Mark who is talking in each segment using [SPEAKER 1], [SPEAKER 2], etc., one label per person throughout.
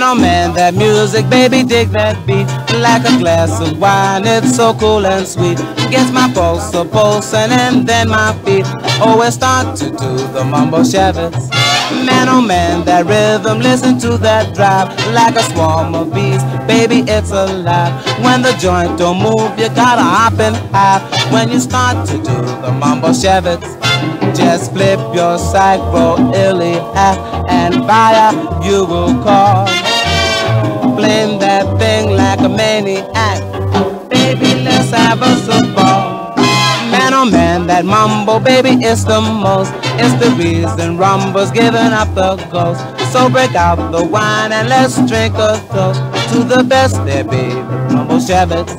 [SPEAKER 1] oh man, that music, baby, dig that beat. Like a glass of wine, it's so cool and sweet. Gets my pulse a pulsing and then my feet always start to do the mumbo shavits. Man, oh man, that rhythm, listen to that drive. Like a swarm of bees, baby, it's alive. When the joint don't move, you gotta hop in half. When you start to do the mumbo shavits, just flip your psycho illy hat and fire you will call. Blame that thing like a maniac. Baby, let's have us a ball. Man, oh man, that mumbo, baby, is the most. It's the reason Rumbo's giving up the ghost. So break out the wine and let's drink a toast to the best there be, the mumbo shavits.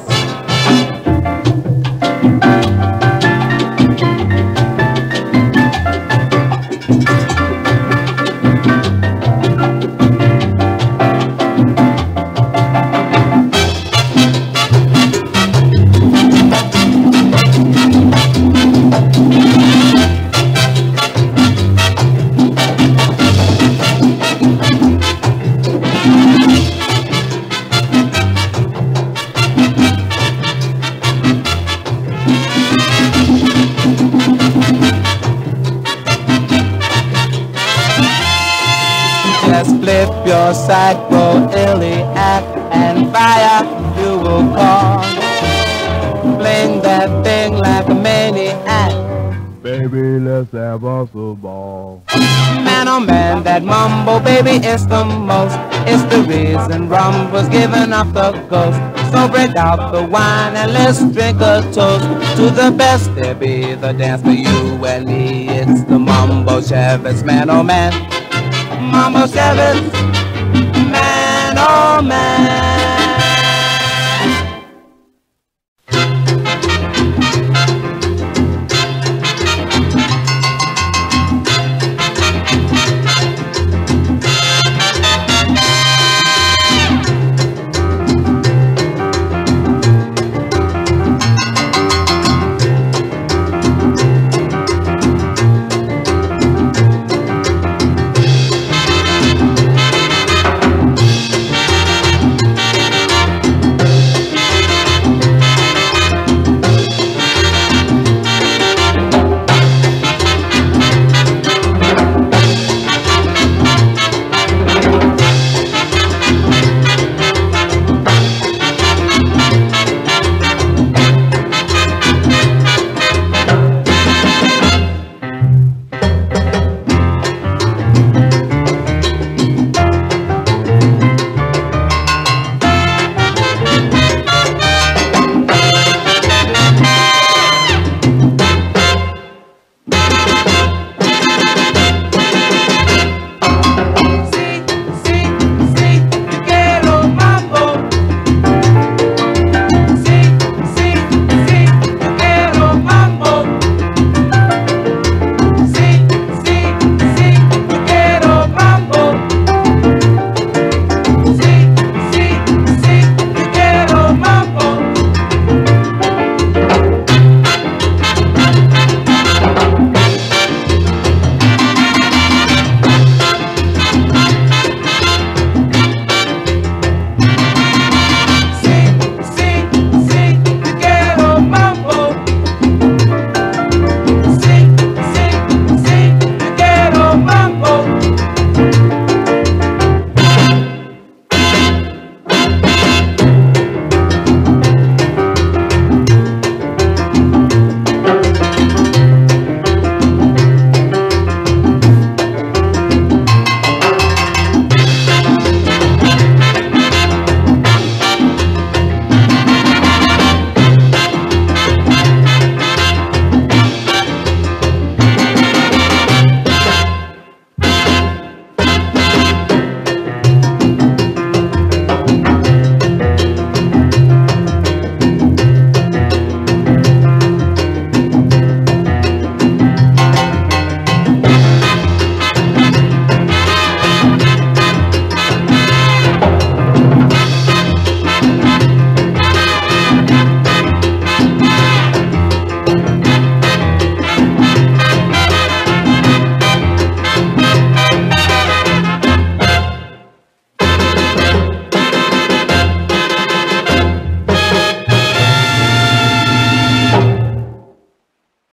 [SPEAKER 1] Just flip your psycho iliac and fire you will call. Bling that thing like a maniac.
[SPEAKER 2] Baby, let's have us a ball.
[SPEAKER 1] Man, oh man, that mumbo, baby, is the most. It's the reason Rumbo's giving up the ghost. So break out the wine and let's drink a toast to the best there be, the dance for you and me. It's the mumbo shavits, man, oh man. Mumbo shavits, man, oh man.